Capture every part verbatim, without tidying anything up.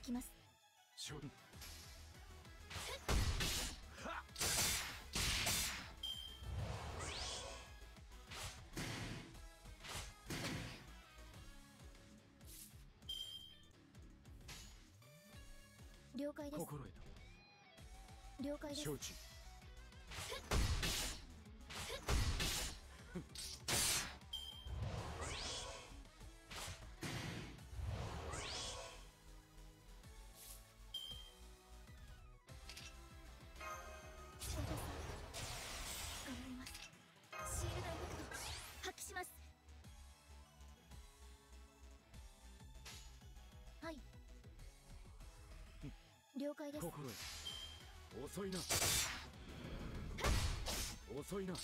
きます。 しょはっ了解です。 心得た。 了解です。 承知。 シャドウさん、頑張ります。シールドエフェクト発揮します。はい、了解です。 心得た。遅いな。遅いな。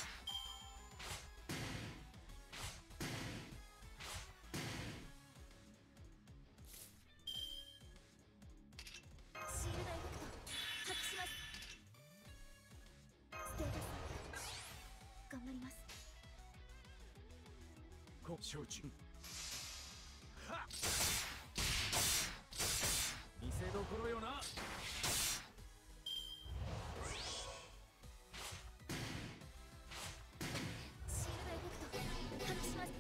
シールドエフェクト発揮します。ステータス頑張ります。 こ承知。はっ見せどころよな。 シールドエフェクト発揮します。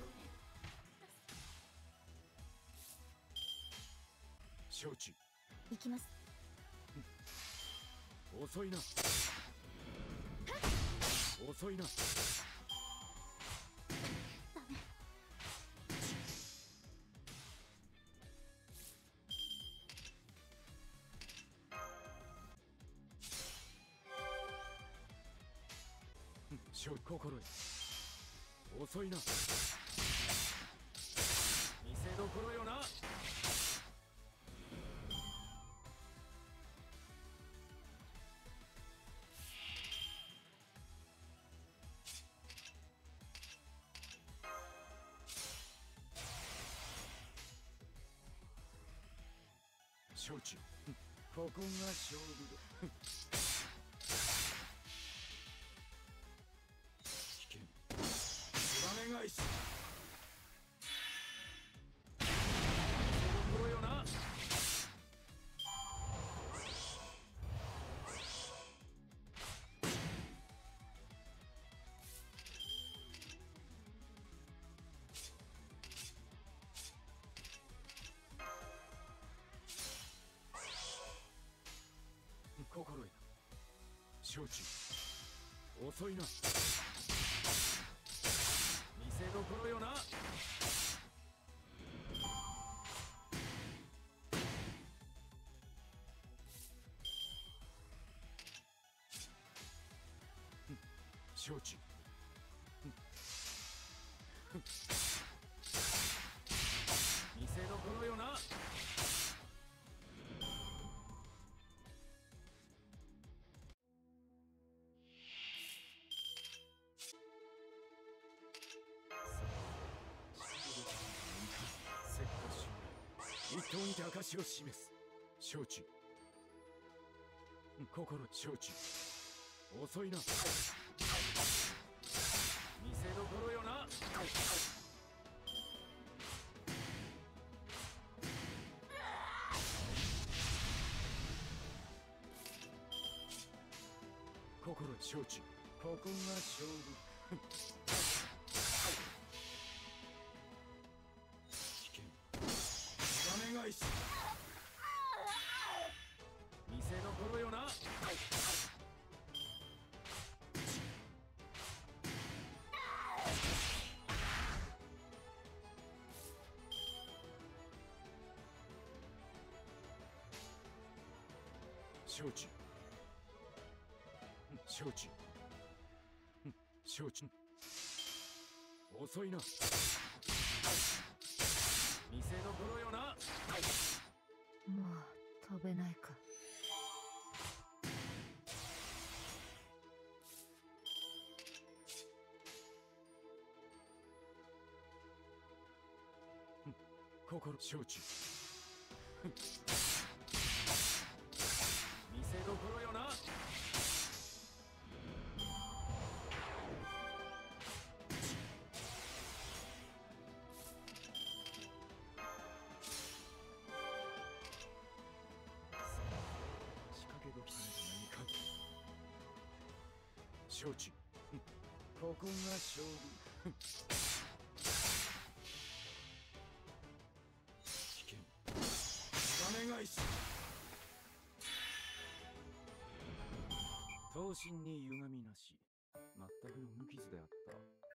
承知。 行きます。 遅いな。遅いな。 ダメ。 しょ心得た。遅いな。見せどころよな。承知。ここが勝負だ。危険。つばめ返し。見せどころよな。心得た。承知。遅いな。見せどころよな。承知。見せどころよな。せっかし一刀にて証を示す。承知。心承知。遅いな。見せどころよな。心承知。ここが勝負。危険。つばめ返し。見せどころよな。承知。承知。承知。遅いな。見せどころよな。 もう飛べないか。 心承知。見せどころよな。 承知。ここが勝負。危険。金返し。刀身に歪みなし。全くの無傷であった。